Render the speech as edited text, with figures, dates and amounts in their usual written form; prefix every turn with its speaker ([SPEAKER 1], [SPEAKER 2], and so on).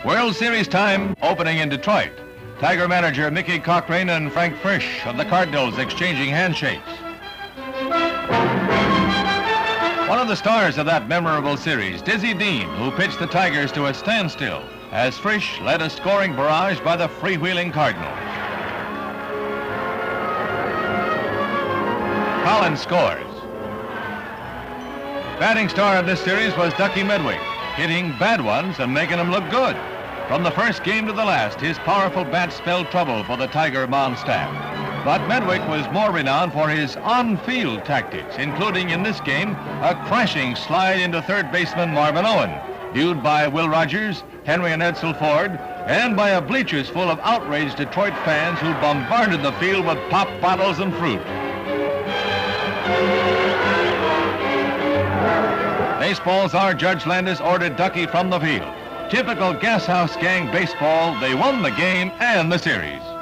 [SPEAKER 1] World Series time opening in Detroit. Tiger manager Mickey Cochrane and Frank Frisch of the Cardinals exchanging handshakes. One of the stars of that memorable series, Dizzy Dean, who pitched the Tigers to a standstill, as Frisch led a scoring barrage by the freewheeling Cardinals. Collins scores. Batting star of this series was Ducky Medwick, hitting bad ones and making them look good. From the first game to the last, his powerful bat spelled trouble for the Tiger mound staff. But Medwick was more renowned for his on-field tactics, including in this game a crashing slide into third baseman Marvin Owen, viewed by Will Rogers, Henry and Edsel Ford, and by a bleachers full of outraged Detroit fans who bombarded the field with pop bottles and fruit. Baseball's czar Judge Landis ordered Ducky from the field. Typical gas house gang baseball, they won the game and the series.